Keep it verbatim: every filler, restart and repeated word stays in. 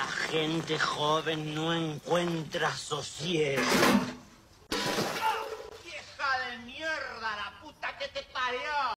La gente joven no encuentra sosiego. ¡Vieja de mierda, la puta que te parió!